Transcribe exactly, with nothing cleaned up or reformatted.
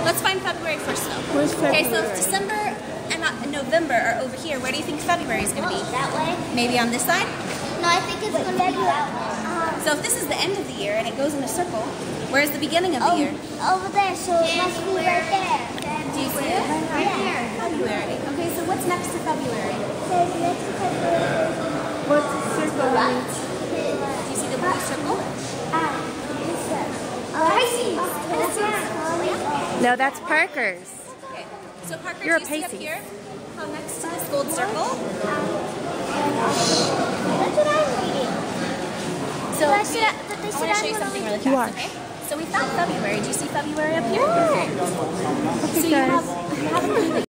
Let's find February first though. Where's February? Okay, so if December and uh, November are over here, where do you think February is going to be? That way? Maybe on this side? No, I think it's going to be that way. So if this is the end of the year and it goes in a circle, where's the beginning of the Oh, year? over there, so it must be right there. Do you see it? Right here. February. Okay, so what's next to February? So next to February. What's the circle? Do you see the blue circle? Ah, this one. Pisces. No, that's Parker's. Okay. So Parker, You're do a you see up Pisces. here how next to this gold circle? That's what I'm reading. So But I we, should I have- but they want should to show you have something one really You fast, are. okay? So we found February. Do you see February up here? Yeah. Okay. Okay, So you guys. have, you have a